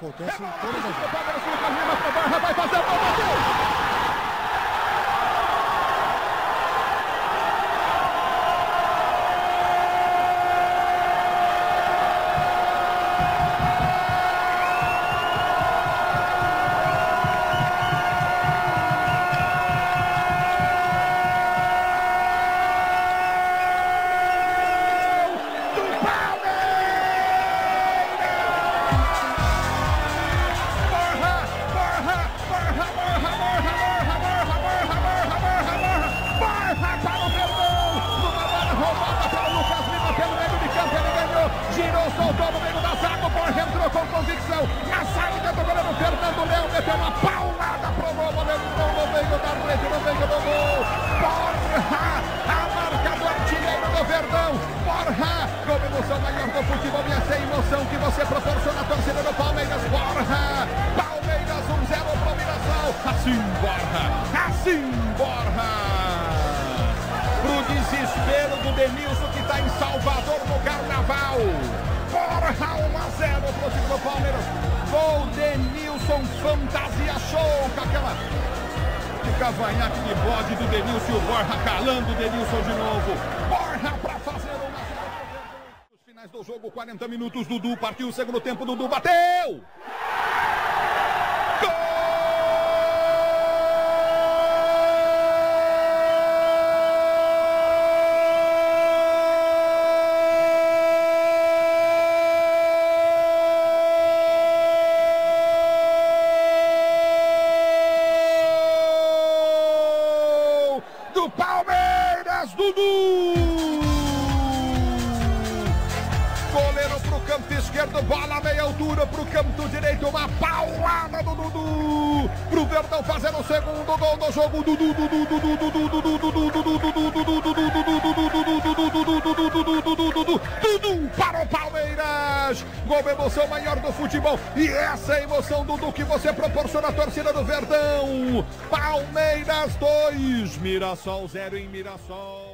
acontece em todas as vezes. Vai fazer o gol, soltou no meio da zaga, o Borja entrou com convicção, na saída do goleiro Fernando Leão, meteu uma paulada pro gol, no meio da rede, no meio do gol, Borja, a marca do artilheiro do Verdão, Borja, com emoção maior do futebol, e essa emoção que você proporciona à torcida do Palmeiras, Borja, Palmeiras 1-0 pro Mirassol, assim Borja, pro desespero do Denilson que está em Salvador no Carnaval. Borja 1-0 pro time do Palmeiras. Gol Denilson, fantasia show com aquela de cavanhaque de bode do Denilson, o Borja calando o Denilson de novo. Borja para fazer uma... Os finais do jogo, 40 minutos, Dudu partiu o segundo tempo, Dudu bateu! Do Palmeiras, Dudu! Goleiro pro canto esquerdo, bola meia altura pro canto direito, uma paulada do Dudu! Pro Verdão fazer o segundo gol do jogo, Dudu para o Palmeiras! Gol, emoção maior do futebol, e essa é a emoção, Dudu, que você proporciona à torcida do Verdão. Palmeiras 2, Mirassol 0 em Mirassol.